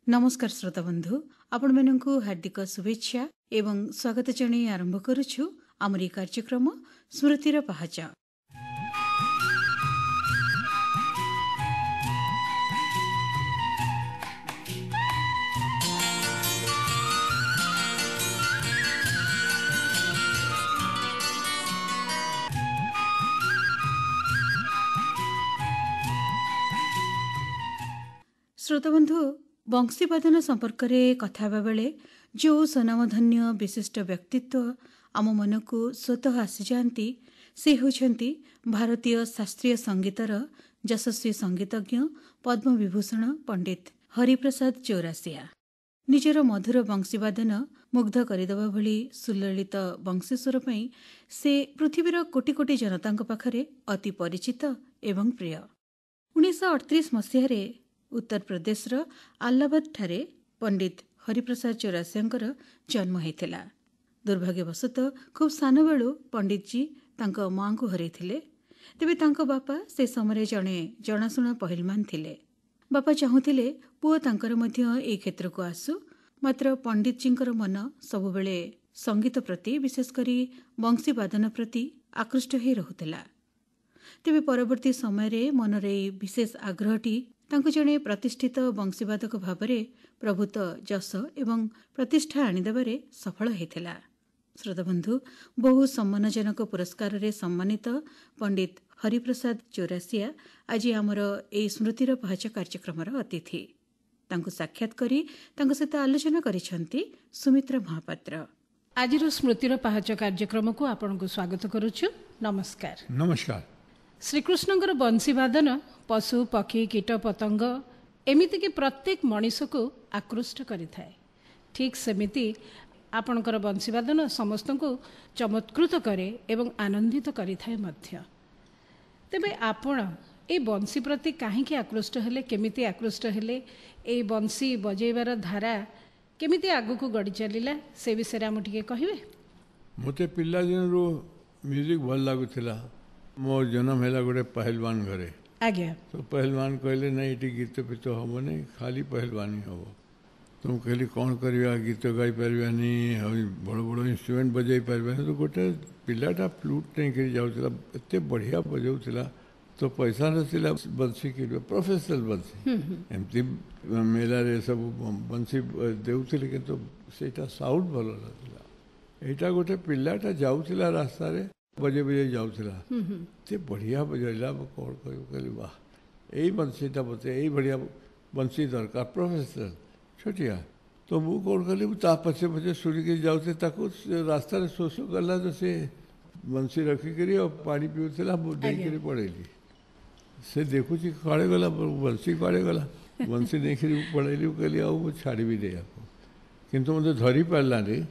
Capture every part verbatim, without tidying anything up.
नमस्कार श्रोता बंधु आपण मानकु हार्दिक शुभेच्छा एवं स्वागत जणाई आरंभ करुछु आमर कार्यक्रम स्मृतिर पहाच। श्रोता बंधु बंशीवादन संपर्क में कथा बेले जो स्वनामधन्य विशिष्ट व्यक्तित्व आम मन को स्वतः आसी जाती से होती भारतीय शास्त्रीय संगीतर यशस्वी संगीतज्ञ पद्म विभूषण पंडित हरिप्रसाद चौरासिया। निजर मधुर बंशीवादन मुग्ध करदेवा भली सुललित बंशीस्वर पई से पृथ्वीर कोटि कोटि जनता पाखरे अति परिचित एवं प्रिय। उन्नीस अड़तीस मसीह उत्तर प्रदेशर आल्लाबाद ठारे पंडित हरिप्रसाद चौरासियांकर जन्म होता। दुर्भाग्यवशतः खूब सान बेलू पंडित जी तांको मां को हरैथिले। तेबे तांको बापा से समय जड़े जनाशुना पहलवान थिले। बापा चाहूले पुओ तांकर मध्य ए क्षेत्र को आसू, मात्र पंडित जींकर मन सबुबेले संगीत प्रति विशेषकर बंशीवादन प्रति आकृष्ट हो रहुला। तेबे परवर्ती समय मनरे विशेष आग्रहटी तांको जड़े प्रतिष्ठित बंशीवादक भावरे प्रभुत जश एवं प्रतिष्ठा आनिदेबारे सफल होता। श्रोताबंधु बहु सम्मानजनक पुरस्कार रे सम्मानित पंडित हरिप्रसाद चौरासिया आज आमर ए स्मृतिर पहाच कार्यक्रम अतिथि। तांको साक्षात करी तांको सहित आलोचना करिसेंती सुमित्रा महापात्र। आज स्मृतिर पहाच कार्यक्रम को आपनको स्वागत करुछु। नमस्कार। नमस्कार। श्रीकृष्णଙ୍କର बंशीवादन पशु पक्षी कीट पतंग एमितिक प्रत्येक मनीष को आकृष्ट करिथाए। ठीक सेमिति आपणकर बंशीवादन समस्त को चमत्कृत करे एवं आनंदित करिथाए मध्य। तेबे आपण ए बंशी प्रति काहेकि आकृष्ट हेले, केमिति आकृष्ट हेले, ए बंशी बजेइबार धारा केमिति आगु गड़ी चलिला से विषय आम टिके कहिबे। मते पिल्ला दिनरु म्यूजिक भल लागुथिला। मोर जन्म है गोटे पहलवान घरे। आज्ञा तो पहलवान कहले नहीं ये गीत फीत हम नहीं, खाली पहलवानी हम। तुम कहली कौन करवा, गीत गाई पार्बानी, बड़ बड़ इन्स्ट्रुमेंट बजाई पार्बानी। तो गोटे पिलाटा फ्लूट नहीं कर जाऊला, एत बढ़िया बजाऊला। तो पैसा नथिला बंशी कि प्रोफेशनल बंशी एमती मेला रे सब बंशी देउथिले, किंतु सेटा साउंड भल नथिला। एटा गोटे पिलाटा जाऊला रास्ता रे बजे बजे जाऊला, ते बढ़िया बजैला। कौन कहली वाह यही बंशीटा बते, यही बढ़िया बंशी दरकार प्रोफेशनल छोटिया। तो मु कौन कहली ता पछे पछे शुणिक जाऊे ताको रास्ता शोष गला। तो से बंशी रखिकी और पानी पीऊला देकर पड़ेली। से देखुची कड़े गला बंशी कड़े गला, बंशी देखिए पड़ेली। कहली आ छाड़ी दे आपको, किंतु मत धरी पारा रे।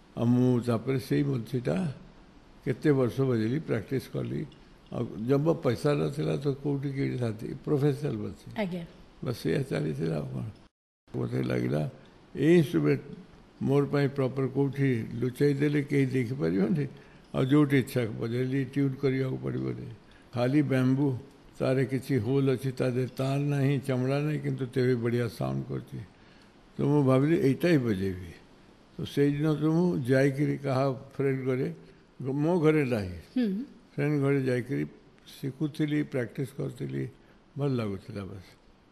मुझे से बंशीटा केते वर्ष बजेली, प्रैक्टिस कली। जब पैसा नथिला तो कौटी कि प्रोफेशनल बंशी बस ये चली कौन मत लगे ये इन्स्ट्रुमेंट मोर पाई प्रॉपर कौटी लुचाई देले कहीं देखिपर नहीं। और जो इच्छा बजेली ट्यून करने पड़ो। खाली बैम्बू तारे किसी होल अच्छी तादे तार नहीं, चमड़ा नहीं, किंतु तेरे बढ़िया साउंड करती। तो मुझे भाविली एटा ही बजेबी। तो से दिन तो मुझे जाकि कहा फ्रेंड घरे, मो घरे नहीं फ्रेंड घरे जाकि शिखुली, प्रैक्टिस करी, भल लगुला बस।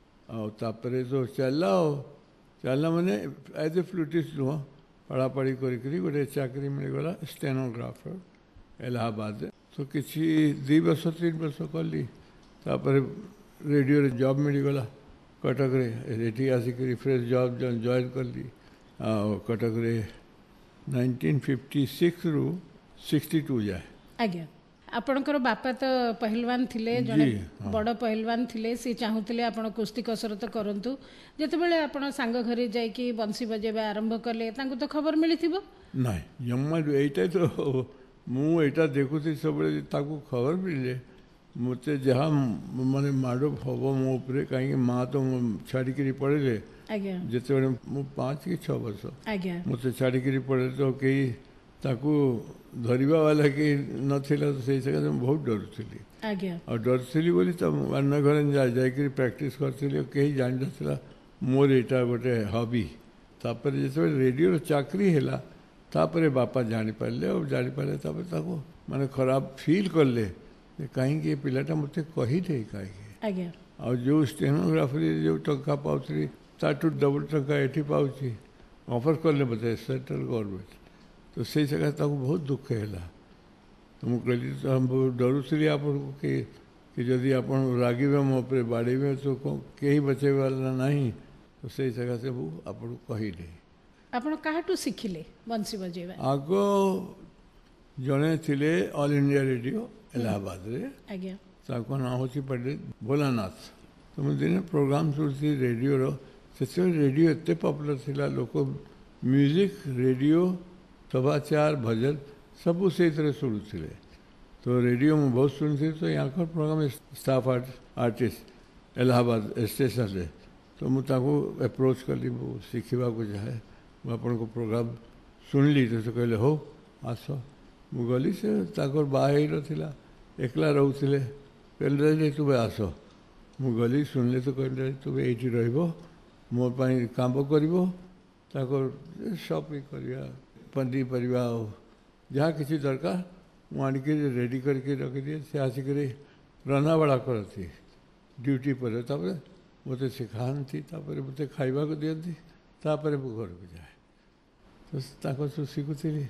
आउे तो चला चलना मैंने एज ए फ्लूटिस्ट नुह पढ़ापढ़ी करी गोटे चाकरी मिलगला स्टेनोग्राफर इलाहाबाद। तो किसी दी वर्ष तीन वर्ष कली, तापर रेडियो रे जॉब मिलगला कटक रे। एठी आसिक फ्रेश जॉब जॉइन कली कटक रे नाइंटीन फिफ्टी सिक्स रु सिक्सटी टू जाए। आज्ञा आपणकर बापा तो पहलवान थिले, जने बड़ पहलवान थिले। से चाहूले आपण कुस्ती कसरत करंतु। जेतेबेले आपण सांग घरे जाइकी बंशी बजेबा आरंभ कले तांको तो खबर मिलिथिबो नाही। जम्मा एटा तो मु एटा देखुथि सबले ताको खबर मिले। मते जहाँ माने माडो हब मो उपरे, कहीं माँ तो छाड़िकी पड़े। जिते मु पाँच कि छः वर्ष मत छाड़िकी पड़े। तो कई ताकू धरवा वाला कहीं नथिला। तो से जगह बहुत डरुली और डरुली बोली तो अन्य घर जा प्रैक्टिस करी। कहीं जान ना मोर एटा गोटे हॉबी तापर जो रेडियो चाकरी है तापर बापा जापारे और जापारे ताको माने खराब फील कले कहीं पिलाटा मत कहीदे कहीं आ जो स्टेनोग्राफी जो टंका पाऊरी ताठू डबल टंका ये पाँच ऑफर कले मत सेंट्रल गवर्नमेंट तो से सकाशे बहुत दुख है तो मुझे कहली तो हम डरुली आप कि कि जदि आप रागिबे मो पे बाड़े तो कहीं बचे वाला नहीं तो से सकाशे मु आपको कहीदे आपण काहाटू शिखिले बंसी बजेबा आग जड़े थिले ऑल इंडिया रेडियो इलाहाबाद रे आज्ञा ताको ना होची पंडित भोलानाथ तो मुझे दिन प्रोग्राम शुरू रेडियो रो से रेडियो एते पॉपुलर थिला लोक म्यूजिक रेडियो समाचार भजन सब से तरह शुरू थिले तो रेडियो में बहुत सुनती तो यहाँ का programme staff art artist Allahabad station से तो मुझे अप्रोच कली शिखा को चाहे मुझे अपन को प्रोग्राम सुनली तो कहले हो आस मु गली से ताकर बाहर नथिला एकला रोले कहले तुम आस मु गली सुनले तो कहले तुम ये रहो मो काम कर शॉपिंग करवा पनीपरिया जहाँ किसी दरकार मुझे रेडी करके रखिदिए से आसिक रंधा बड़ा करती ड्यूटी पर मत शिखाती मत खावा को दिखती तापर मु घर को जाए तो शिखुली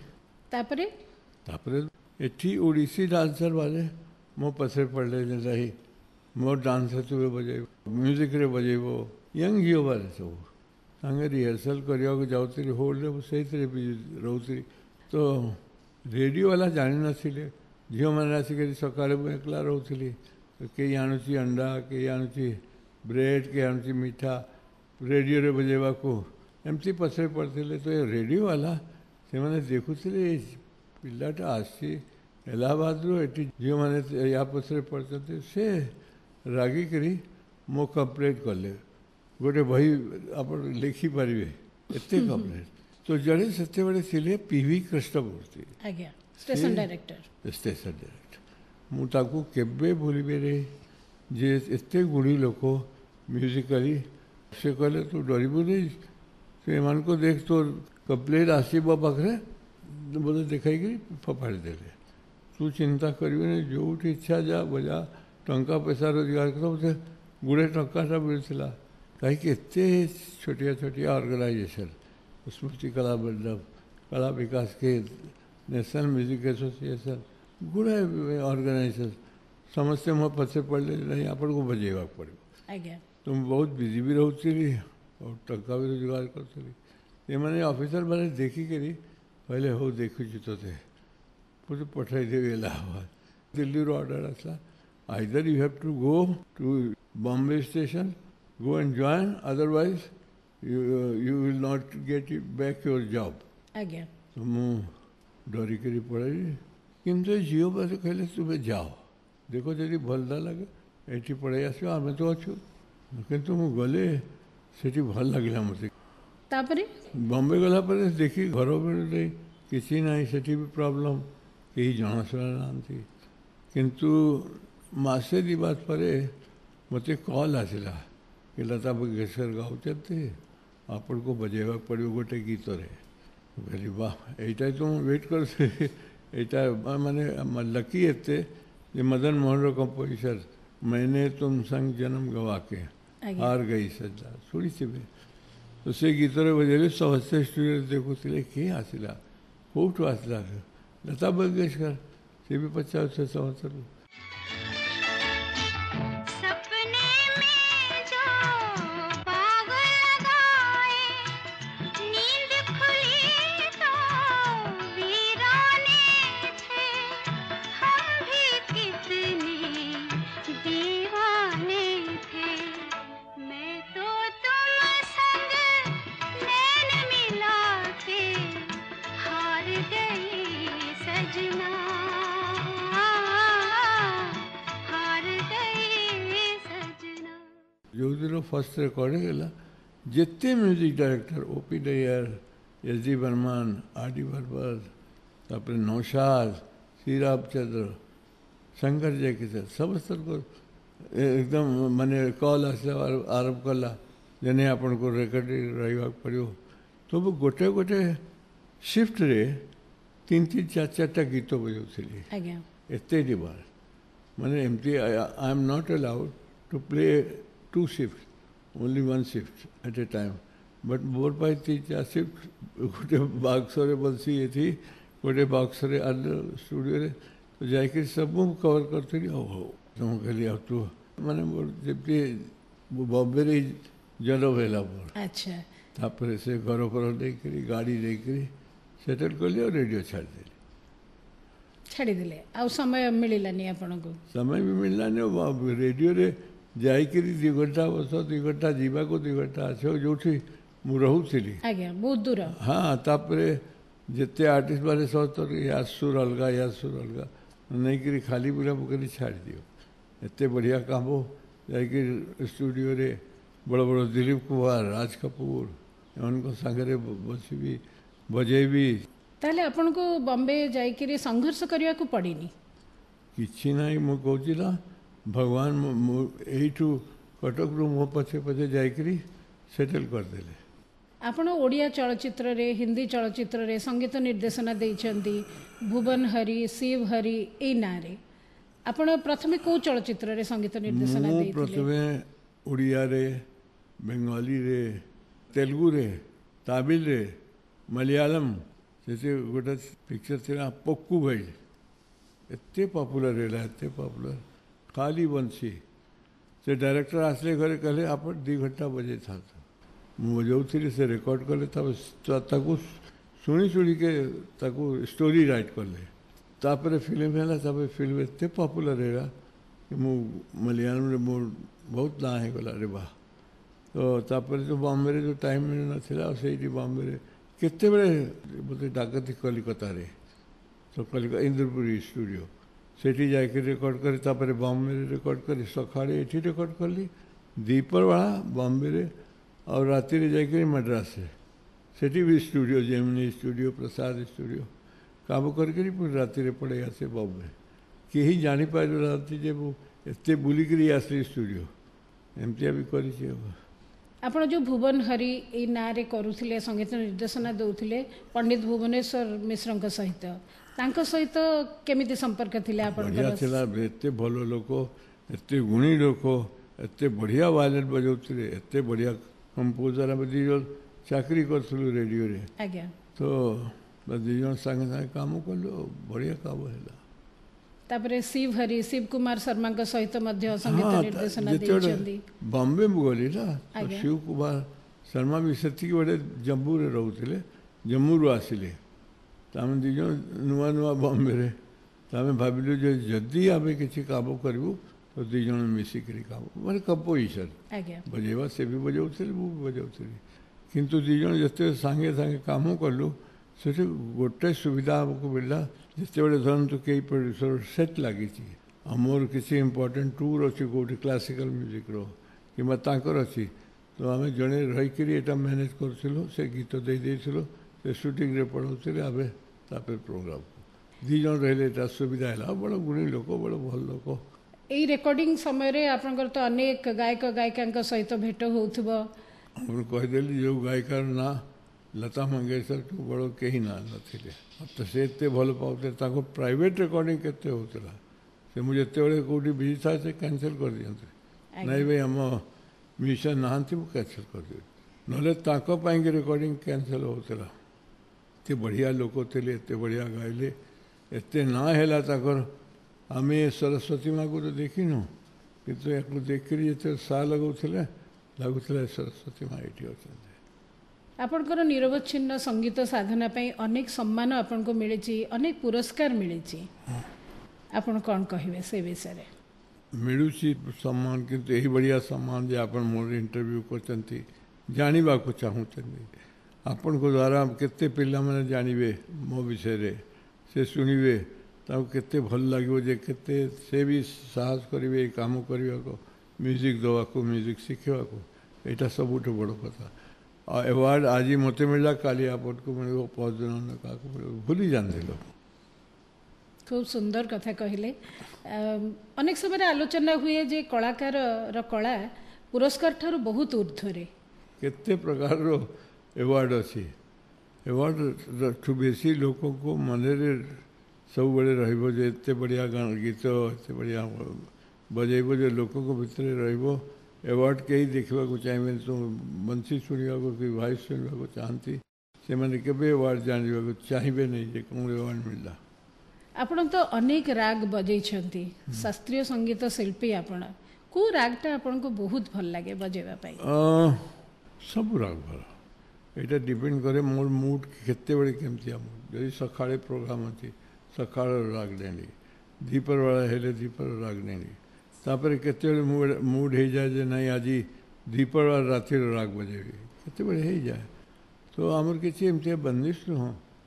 एटी ओडिसी डांसर बाजे मो पछे पड़े रही मो डांसर तुवे बजेब म्यूजिक रे बजेब यंग झील बारे सब तांगे रिहर्सल करने को जाऊरी होल्ड से रोती तो रेडियो वाला जानी नथिले झील मैंने आसिक सका एकला रोली कई आणुची अंडा कई आणुची ब्रेड कई आणुची मीठा रेडियो रे बजेबा को एमती पछे पड़ते तो ये रेडियो वाला से मैंने देखुले पिलाटा आसी इलाहाबाद रे झील मैंने या पछे पड़ते से रागिक मो कंप्लेट कले गोटे बही आप लिखिपारे एत कंप्लेट तो जड़े से थे PV Krishnamurthy station director station director मुझे केबे भूलिबे रे जे एत गुड़ी लोक म्यूजिकली से कहले तू डरबू नहीं से मान को देख तो कंप्लेट आसब पाखे बोले देखाई फपाड़ी देले तू चिंता करी नहीं जो इच्छा जा बजा टंका पैसा रोजगार कर मत गुड़े टंकाटा मिलता कहीं छोटिया छोटिया ऑर्गेनाइजेशन स्मृति कला मंडप कला विकास के नेशनल म्यूजिक एसोसिएशन गुड़े ऑर्गेनाइजेशन समस्या मैं पछे पड़े नहीं आप बजेवा पड़ो तुम बहुत बिजी भी रोती और टंका भी रोजगार करती ये मैंने ऑफिसर मैंने देखी करी पहले हो देखु तो थे मुझे पठाई देवी इलाहाबाद दिल्ली रो ऑर्डर आसला either you have to go to Bombay station go and join, otherwise you, uh, you will not get back your job. आज्ञा तो मु डरी करी पड़ी किंतु झील पास कहले तुम्हें जाओ देखो जदि भल ना लगे ये पढ़ाई आस आम तो अच्छु कितु मु गले से भल लगे मत बॉम्बे गला देखी घर मिलूनी किसी ना से भी प्रॉब्लम कहीं जनाशुना नाती किंतु मसे दी बात पर मत कॉल आसला कि लता मंगेशकर गाँचे आपण को बजेवा पड़ो गोटे गीत रे कहली वाह यहीटा तो वेट कर माने लकी एते जे मदन मोहन रो कंपोजिशन मैंने तुम संग जन्म गवा के हार गई सजा शुणी थे तो से गीत रे बजेले समस्ते स्टूडियो देखुले किए आसला कौटू आसला लता मंगेशकर से भी पचास छः संवत्सर जो दिन फर्स्ट रिकॉर्डिंग है जिते म्यूजिक डायरेक्टर ओपी नैयर एस डी बर्मन आर डी बर्बर तापर नौशाद श्री रामचंद्र शंकर जयकिशन समस्त को एकदम मैंने कॉल आसला आरंभ कला जेने आपण को रेकर्ड रहा पड़ो तो गोटे गोटे शिफ्ट रे तीन तीन चार चार्टा गीत बजाऊली एत डिमांड माने एमती I am not allowed to play two shift only one shift at a time but मोर पाई तीन चार शिफ्ट गोटे बाक्सरे बंसी ये थी गोटे बाक्सरे अलग स्टूडियो रे तो जाकर सब कवर करती हो तुम कहली आ तू माने मोर जबकि बॉम्बे रे जल भेला मोर अच्छा तापर से घर पर लेकर गाड़ी लेकर सेटल कर लिया रेडियो छाड़ दे छाड़ी दिले आ समय मिललानी आपन को समय भी मिललानी रेडियो रे जाइकर दु घंटा बस दु घंटा जीवा को दु घंटा आस जो मु रहूली आज्ञा बहुत दूर हाँ तापर जिते आर्टिस्ट मैंने सब या सुर अलगा या सुर अलगा नहीं करी खाली पूरा मुझे छाड़ दियो एत बढ़िया काम जाकर स्टूडियो रे बड़ बड़ दिलीप कुमार राज कपूर एमन सागर बसबी बजेबी ताले आपन को बॉम्बे जाइकरी संघर्ष करिया को पड़ीनी किछि नाही मु कहूची ना भगवान एठू कटक रु मो पछे पछे जाइकरी सेटल कर देले आपण ओडिया चलचित्र रे हिंदी चलचित्र रे संगीत निर्देशना देइछंती भुवन हरि शिव हरि ए ना रे आपण प्रथमे को चलचित्र रे संगीत निर्देशना देइथिले प्रथमे ओडिया रे बेंगाली रे तेलुगु रे तमिल रे मलयालम जैसे गोटे पिक्चर था पक्कू भाई एत पॉपुलर है एत पॉपुलर खाली बंसी से डायरेक्टर आसले घरे कहले आप दु घंटा बजे था बजाऊली से रेकर्ड कले ताकू शुणी शुणी के ताकू स्टोरी राइट कले तापर फिल्म है तापर फिल्म एत पॉपुलर है कि मु मलयालम रे मोर बहुत ना है गला रे बा तो तापर जो बॉम्बे रे जो टाइम मिल ना से बॉम्बे रे केते बड़े बोलते डाकती कलिकता रे तो कलिकता इंद्रपुरी स्टूडियो सेठी जाके रेकर्ड करे तापर बॉम्बे रे रेकर्ड करे सकाळे एठी रेकर्ड करली दीपर वाला बॉम्बे रे और राति रे जाके मद्रास से सेठी भी studio Gemini studio Prasad studio काम करके पूरी राति रे पड़े आसे बॉम्बे केही जानी पाइल राति जे वो एते बुली करी आसली स्टूडियो एमती भी करी छे आपण जो भुवन हरि ए ना रे करूथिले संगीत निर्देशना दउथिले पंडित भुवनेश्वर मिश्र सहित तांको सहित केमिति संपर्क थिले आपण बढ़िया थिला एते भलो लोक एते गुणी लोक एते बढ़िया वायलिन बजाउथिले एते बढ़िया कंपोजर हम दिजो चाकरी करथलु रेडियो रे आज्ञा तो दिजो संग संग काम करलो बढ़िया काम हैला तापरे शिव हरि शिव कुमार शर्मा का सहित मध्य संगीत निर्देशना देइछंदी बॉम्बे में गली ना तो शिव कुमार शर्मा भी सेति बड़े जम्मू रे रहउथिले जम्मू रु आसिले तामे दिजो नुआ नुआ बॉम्बे रे तामे भाबिलु जे जदी आबे किछि काम करबु तो दिजो मिसी करी काम माने कंपोजिशन आज्ञा बजेवा से भी बजाउथिले वो बजाउथिले किंतु दिजो जते संगे संगे काम करलु से गोटे सुविधा हमको मिलला जिते बड़े धरतु कई प्रोड्यूसर सेट लगी आमर किसी इम्पोर्टेंट टूर अच्छी कौटी क्लासिकल म्यूजिक रो कि ताकर अच्छी तो आम जड़े रहीकि यहाँ मैनेज करूँ से गीत दे देलु से सुटिंग रे पढ़ाऊे आम तापर प्रोग्राम दीज रही सुविधा है बड़ गुणी लोक बड़ भल लोक यही रेकर्डिंग समय आपनकर तो अनेक गायक गायिका सहित भेट होउथबो हम कहीदेली जो गायिकार ना लता मंगेशकर टू बड़ कहीं ना नथिले तो से एत भल पाते प्राइवेट रेकर्डिंग केते होतला से मुझे बड़े कौटी बिजी था से कैंसिल कर दियंते नहीं भाई हम म्यूजिशियन नहांती वो कैंसिल कर दिए नले ताको पाएंगे रेकर्डिंग कैंसिल होतला एत बढ़िया लोक थे एत बढ़िया गाइले एत ना है ताकर आम सरस्वती माँ को तो देखिनु किंतु या देखिक जो सा लगुले लगुला सरस्वती माँ ये अच्छा आपणकर निरवच्छिन्न संगीत साधना पई अनेक सम्मान आपन को मिली अनेक पुरस्कार मिली आपन कौन कहिबे से विषय रे मिलुची सम्मान किंतु यही बढ़िया सम्मान जे आपन मोर इंटरव्यू करचंती जानिबा को चाहूचंती आपन को द्वारा केते पिल्ला माने जानिबे मो विषय रे से सुनिबे ताऊ केते भल लागिबो जे केते से भी साहस करिवे काम करिवा को म्यूजिक दवा को म्यूजिक सिखवा को एटा सबुठ बड़ कथा अवार्ड आज ही मत मिला काली आपन को मिले पाँच दिन का भूली जाते लोग खूब सुंदर कथा कहले अनेक समय आलोचना हुए जे कलाकार र कला पुरस्कार ठारू बहुत ऊर्ध्वरे केते प्रकार एवार्ड अच्छी एवार्ड ठू बेसी लोक को मन सब बड़े रत बढ़िया गान गीत एत बढ़िया बजेब जो लोक भितर रवार्ड कहीं देखा चाहिए तो बंसी शुणा कि वॉइस शुणा चाहती से मैंने केबे एवार्ड जानवा चाहिए नहीं जे कौन एवार्ड मिलला। आपण तो अनेक राग बजैछंती शास्त्रीय संगीत शिल्पी आपण को रागटा आपण को बहुत भल लागे बजेबा पाई? सब राग भल एटा डिपेंड करे मोर मूड केते बड़े केमती मूड जदि सकाळे प्रोग्राम अच्छी सकाळ राग देनी दीपर वाला हेले दीपर राग देनी तापर केते मूड मूड हो जाए जे नहीं आज दीपर वाला राति राग बजेबी केते बड़े हो जाए तो आमर किसी एमती बंदिश नुह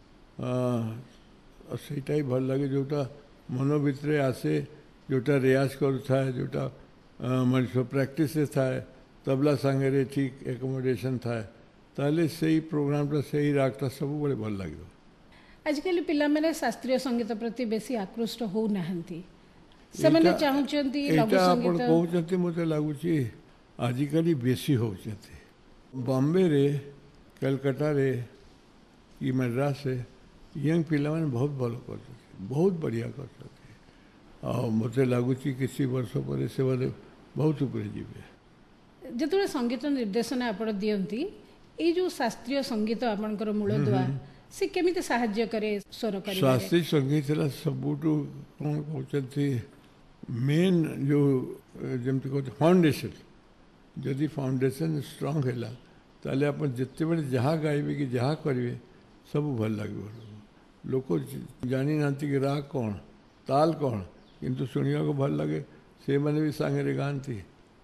सेटा ही भल लगे जोटा मन भितर आसे जोटा रियाज करुए जोटा मनुष्य प्रैक्टिस थाए तबला सांगे ठीक एकोमोडेशन थाए ताले सही प्रोग्रामटा सही रागटा सब बड़े भल लगे। आजकल पिला माने शास्त्रीय संगीत प्रति बेसी आकृष्ट हो नाहंती से माने चाहुचंती लघु संगीत कहउचंती मते लागुची आजिकली बेसी होचंती बॉम्बे रे कलकत्ता रे कि मद्रास रे यंग पिला माने बहुत भल करते बहुत बढ़िया करते और मते लागुची किसी वर्ष पर से वाले बहुत ऊपर जीवे जेतुळे संगीत निर्देशन आपण दियंती ए जो शास्त्रीय संगीत आपणकर मूलदुआ से केमिति सहाय्य करे स्वर करे? शास्त्रीय संगीत सबुठू कौन कहते मेन जो जमती कहते फाउंडेशन जदि फाउंडेशन स्ट्रांग है ताले आप जिते बड़े जहाँ गाइबे कि जहाँ करेंगे सब भल लगे लोक जानी ना कि राग कौन ताल कौन किंतु शुणा को भल लगे से मैंने भी सांगे गाती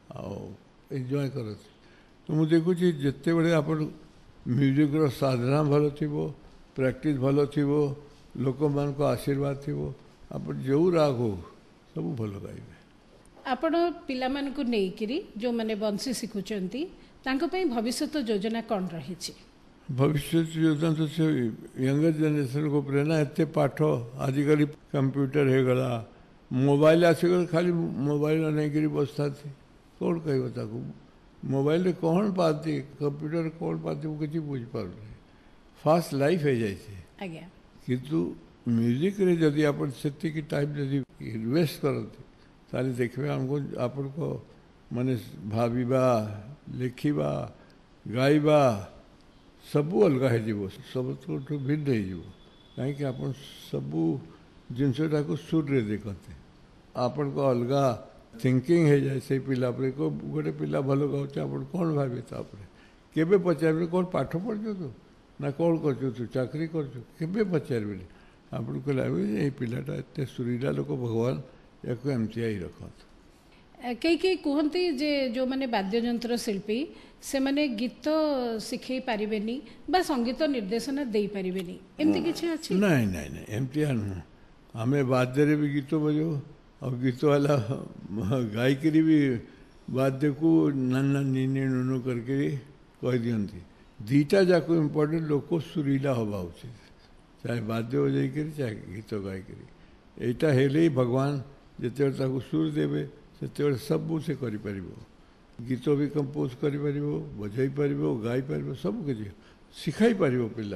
एंजॉय करते तो मुझे देखुची जिते बड़े आप म्यूजिक साधना भल थी प्रैक्टिस भल थी लोक मान को आशीर्वाद थी आप जो राग हो सब भल गाइबे। आपण पिला मान को नेइकिरी जो माने बंसी शिखुचंती तांको पई भविष्य योजना कौन रही? भविष्य योजना तो से यंगर जनरेशन को प्रेरणा एते पाठ आजिकल कंप्यूटर हो गला मोबाइल आसिक खाली मोबाइल नहीं करी बसता थी कौन कह ताको मोबाइल रे कौन पाती कंप्यूटर कौन पाती वो किसी बुझ पार फास्ट लाइफ हो जाए आज्ञा किंतु म्यूजिक रे जदि आप से टाइम जदि इन्वेस्ट करते ताले देखबे हमको आपन को माने भाविबा लिखिबा गाइबा सबू अलग हो सब तो भिन्न हो कहीं आप सबू जिनसटा को सुरे देखते आपन को अलग थिंकिंग है जाए से पिला को गोटे पिला भल गाँचे आप कौन भावे तापर केबे पचारे कौन पाठ पढ़ तो ना कौन कर तू चाकरी कर पचारे आपन को लगे ये पिलाटा एत सुरीला लोक भगवान या एमती ही रखत कई कई कहते जे जो माने वाद्ययंत्र शिल्पी से माने गीत शिखई पारिबेनी बा संगीत निर्देशन दे पारिबेनी एमती किछि अछि? नहीं नहीं नहीं एमती नुह आमे वाद्य रे भी गीत बजो और गीत वाला गायकरी भी वाद्य को नाना नीनी नुनु करके कह दियंती दीटा जाक इम्पोर्टेंट लोक सुरीला हवा उचित चाहे वाद्य बजाई करी चाहे गीत गाय करी एटा हेले ही भगवान जिते सुर देवे से सब से कर गीत भी कंपोज कर बजाई पार गाई पार सब किसी शिखाई पार पिला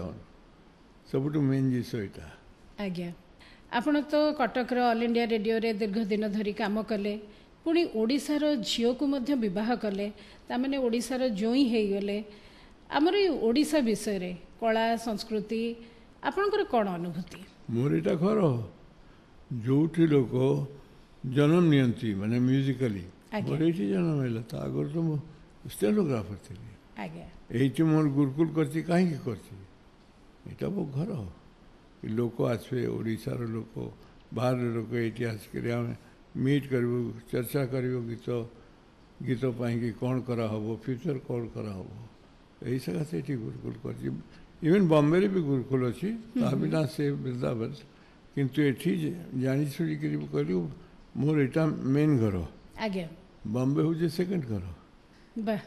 सब मेन जिस यहाँ। आज्ञा आपण तो कटक ऑल इंडिया रेडियो रे दीर्घ दिन धरी काम कले पुणी ओडिशार झील को मध्य विवाह कले तामाने ओडिशार जोई हो गले आमर ओडिशा विषय रे कला संस्कृति आपनकर कौन अनुभूति? मोर एटा घर जो लोक जन्म नियंती माने म्यूजिकली मोर ये जन्म है आगर तो स्टेनोग्राफर थी ये मोर गुरुकुल करती कहीं करती यहाँ मो घर लोक आसवे ओडिशार लोक बाहर लोक ये आसिक मीट कर चर्चा कर गीत गीत पाई कौन करा हबो फ्यूचर कौन करा हबो यही सकाशे ये गुरुकुल कर इवन बॉम्बे रे भी गुरुकुल अच्छी बिना से वृंदावन किंतु एठी जानी शुणी कर कहलु मोर एटा मेन घर आज्ञा बॉम्बे हूँ सेकेंड घर बा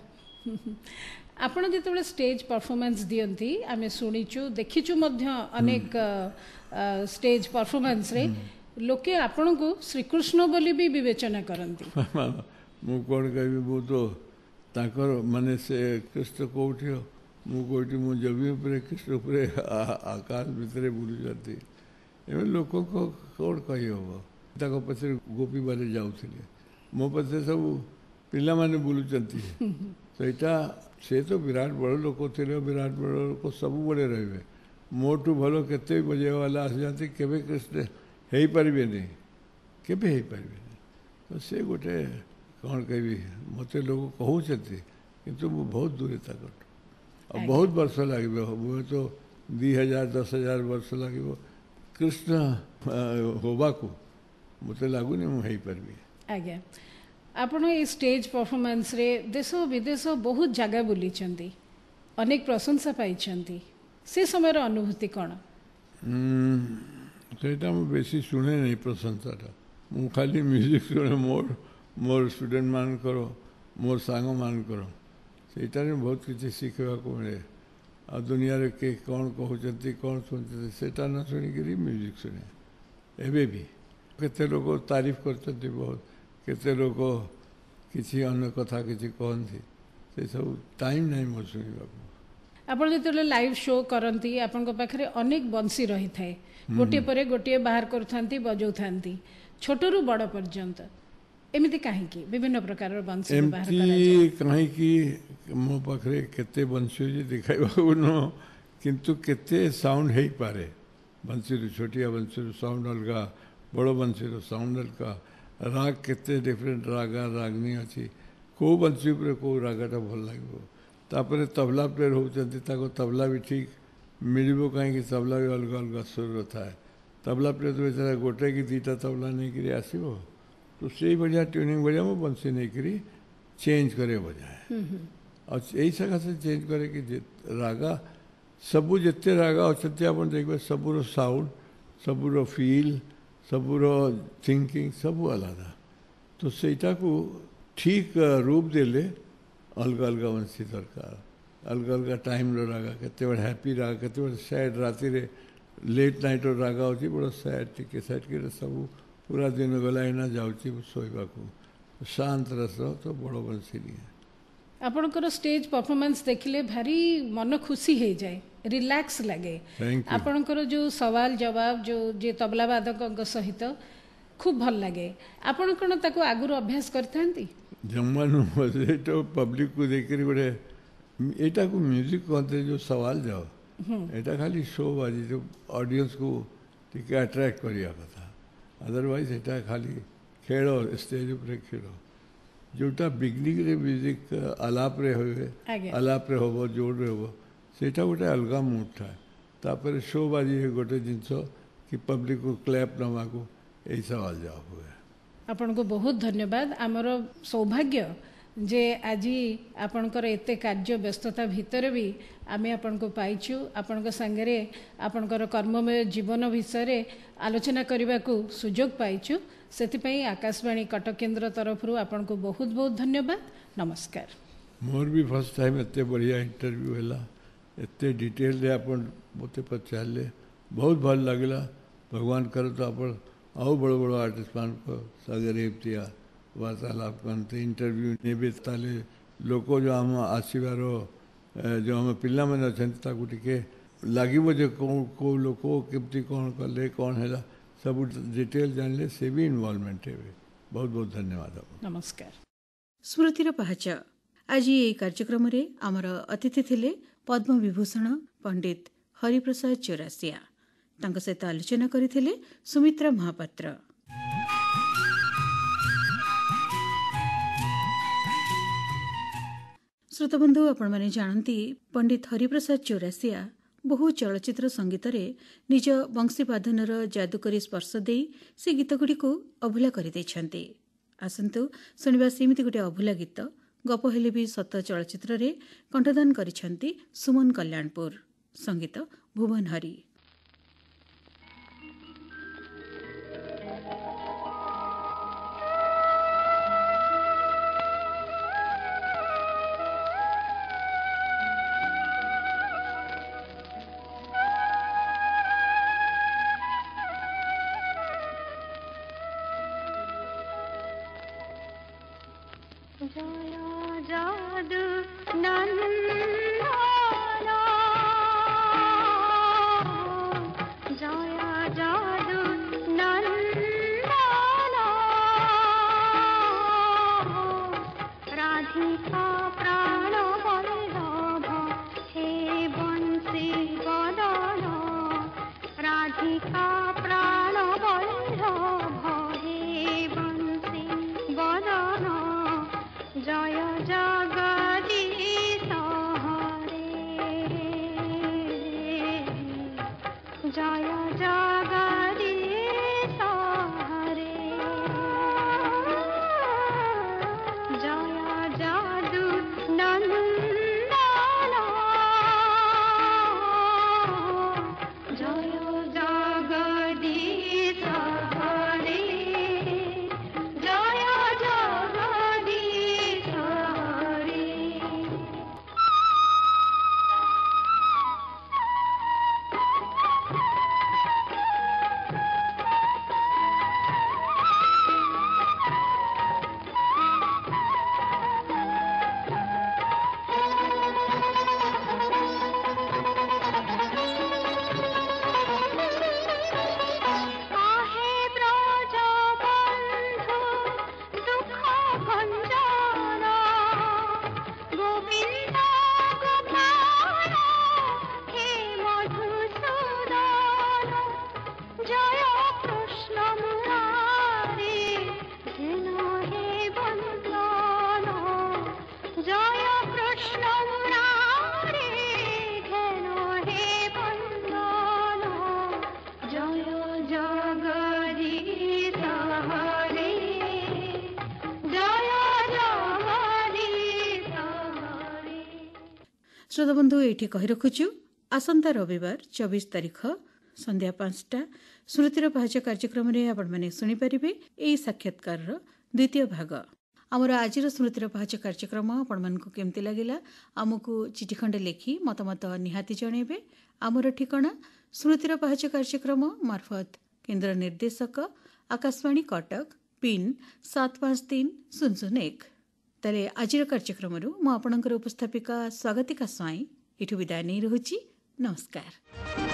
आपण जिते स्टेज परफॉर्मेंस दियंती आमे शुणीचु देखीचु मध्य अनेक स्टेज परफॉर्मेंस रे लोके आपण को श्रीकृष्ण बोली भी विवेचना करंती मु कौन कह वो तो ताकर माने से कृष्ण कौटी हो मु कौटी मु जमी उपरे कृष्ण उपरे आकाश भितर बुलुचंती एवं लोक को कौन कही हम ताक पछे गोपी बारे जाऊले मो पछे सब पिला माने बुलुचंती सेटा से तो विराट बड़ लोक थे विराट बड़ लोक सब बड़े रे मोटू भल केते बजाइवा वाला आसी जाती केबे कृष्ण हो पारे नहीं केबे हो पारे तो से गोटे कौन कहि मत लोग कहते किंतु मु बहुत दूर तक और बहुत वर्ष लगे मुझे तो दि हजार दस हजार वर्ष लगे कृष्ण होबा को मत लगुनि मुझे पारि आज्ञा आपण ए स्टेज परफॉर्मेंस रे देश विदेश बहुत जगह बुली अनेक प्रशंसा पाई से समय अनुभूति कौन सेटा मु बेसी शुणे नहीं प्रशंसाटा मु खाली म्यूजिक शुणे मोर मोर स्टूडेंट मान करो मोर सांग मान करो सेटारे बहुत किसी शिखा को मिले आ दुनिया रे के कौन कहते कौन शुणते सेटा न शुणिक म्यूजिक शुणे एबे भी केते लोग तारीफ करते बहुत केते लोग किसी अन्य कथा किसी कहती से सब टाइम नहीं मो शुणा आपण जो लाइव शो करती आपण पाखे अनेक बंसी रही थाए गोटे पर गोटे बाहर कर बजाऊ था छोटू बड़ पर्यंत एमती कहीं विभिन्न प्रकार बंसी कहीं मो पाखे केते बंसी देखा न किंतु केते साउंड हो पारे बंसी छोटिया बंसी साउंड अलगा बड़ बंसी साउंड अलगा राग केते डिफरेंट रागा रागनी अच्छी कौ बंसी पर कौ रागाटा भल लगे तापर तबला प्लेयर होती तबला भी ठीक मिल कहीं तबला भी अलग अलग सुर था तबला प्लेयर तो बेचारा गोटे कि दीटा तबला नहीं करी आसो तो से बढ़िया ट्यूनिंग बढ़िया मो बंसी नहीं करी चेंज करे बजाए और यही सका से चेंज करे कि रागा सबू जिते रागा अच्छे आप देखे सबूर साउंड सबूर फील सबूर थिंकिंग सब अलग तो सेटा को ठीक रूप देले अलग अलग बंसी दरकार अलग अलग टाइम रो रागा केते बड़ हैप्पी रागा केते बड़ सैड राति रे लेट नाइट रो रागा होची बड़ सैड टिके सैड के सब पूरा दिन गला ना जाउची सोइबा को शांत रस तो बड़ बंसी नहीं आपणकर स्टेज परफॉर्मेंस देखिले भारी मन खुशी हो जाए रिलैक्स लगे आपणकर जो सवाल जवाब जो जे तबला वादक सहित खूब भल लगे आपण कौन ताको आगुर अभ्यास करथांती जम्मानु तो पब्लिक को देख गोटे एटा को म्यूजिक कहते जो सवाल जाओ एटा खाली शो बाजी जो ऑडियंस को टिके अट्रैक्ट करिया कथा अदरवाइज एटा खाली खेलो स्टेज ऊपर खेलो जोटा बिगनिंग रे म्यूजिक आलाप रे होवे आलाप रे होबो जोड़ रे होबो सेटा गोटे अलगा मूड था तापर शो बाजी गोटे जिनस कि पब्लिक को क्लैप नवा को यही सवाल जाओ हुए आपण को बहुत धन्यवाद आमर सौभाग्य जे आज आपणकर एते कार्य व्यस्तता भितर भी आमे आपण को पाइछु आपण को संगे आपणकर कर्ममय जीवन विषय आलोचना करने को सुजोग पाइछु सेतिपई आकाशवाणी कटक केन्द्र तरफ आपण को बहुत बहुत धन्यवाद नमस्कार मोर भी फर्स्ट टाइम एते बढ़िया इंटरव्यू हैला एते डिटेल रे आपण मते पचारले बहुत भल लागला भगवान करे तो आपण आओ बड़ो बड़ो आर्टिस्ट मान को सागर एप्तिया वार्तालाप करते इंटरव्यू ने ताले लोक जो आम आसबार जो आम पिला मैंने अच्छा टे लगे जो कौ लोक केमती कौन कले कौन है सब डिटेल जानले से भी इनवॉल्वमेंट है बहुत बहुत धन्यवाद नमस्कार स्मृतिर पहाच आज ये कार्यक्रम रे आमर अतिथि थिले पद्म विभूषण पंडित हरिप्रसाद चौरासिया तांको सहित आलोचना करथिले सुमित्रा महापात्र श्रोताबंधु आपण माने जानती पंडित हरिप्रसाद चौरासिया बहु चलचित्र संगीत रे निज वंशीवादनर जादुकरी स्पर्श दे से गीतगुड़ी को अभुला कर देछन्ते आसंतु सुनिबा सेमिति गोटे अभुला गीत गप हेले भी सत चलचित्र रे कंठदान करिछन्ती सुमन कल्याणपुर संगीत भुवन हरि जाया जादू श्रोता बंधु ये कही रखुचु आसंता रविवार चौबीस तारीख संध्या पांचटा स्मृतिर पहाच कार्यक्रम में आपण मैंने शुणिपारे यही साक्षात्कार द्वितीय भाग। आमर आज स्मृतिर पहाच कार्यक्रम आपण मान केमती लगिला आमको चिठी खंडे लिखि मतामत निहाती जणेबे। आमर ठिकाना स्मृतिर पहाच कार्यक्रम मार्फत केन्द्र निर्देशक आकाशवाणी कटक पिन सात पांच तीन शून्य शून्य एक। ताले आज कार्यक्रम मु आपणकर उपस्थापिका स्वागतिका स्वाई इठु विदाय नहीं रहुची। नमस्कार।